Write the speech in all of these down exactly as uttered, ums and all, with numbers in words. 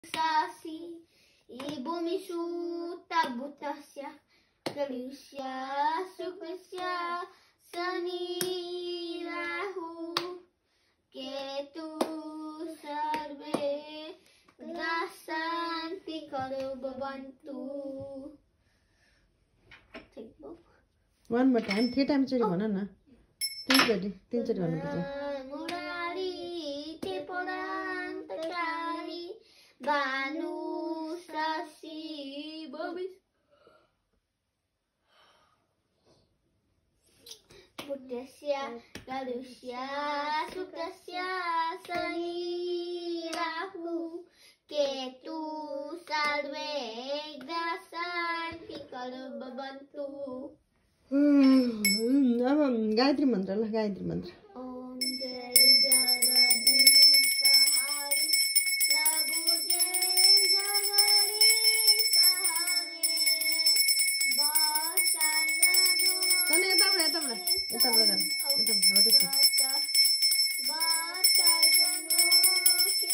Sasi Ibu Misuta Butasya Galusya Sukasya Sani Rahu Ketu Sarve Dasanti Kalau Babantu. Take both. One more time, three times you want na. Think ready, think ready one more. Murari Teporan Takari Banu Sasi Bobis Budasya Galusya Sukasya Sani Rahu Ketu Sarve Dasanti Kalau Babantu. अब गायत्री मन्त्र ल गायत्री मन्त्र ओम जय जगदीश हरे प्रभु जय जगदीश हरे बाचानो तने यता बडा यता बडा यता बडा गर यता हो त्यति बाचानो के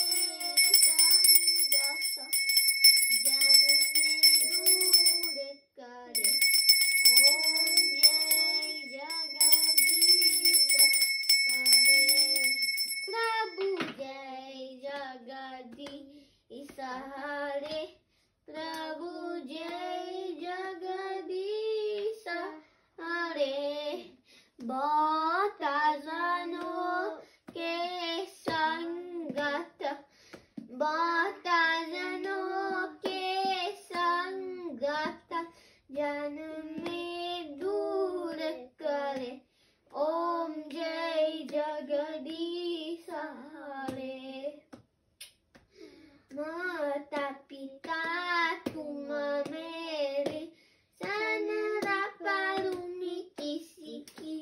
संगस जनने दूर करे ओम जय जगदीश हरे प्रभु जय जगदीश हरे प्रभु जय जगदीश हरे भक्तजनों के संगत भक्तजनों के संगत जन में दूर करे ओम जय जगदीश हरे माता पिता तुम मेरे सनरा पालूमी किसी की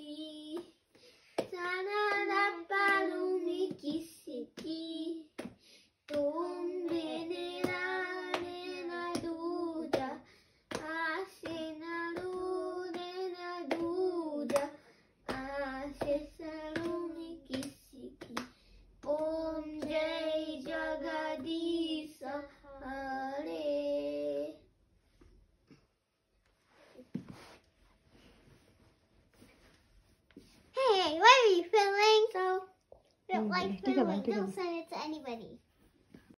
सनरा पालूमी किसी की तुम मेरे राने न दूजा आशे न रूने न दूजा आशे सरूमी किसी की ओम जय जगदीश हरे. Hey, what are you feeling? So, Mm, like take a feeling, bite, take a don't bite. send it to anybody.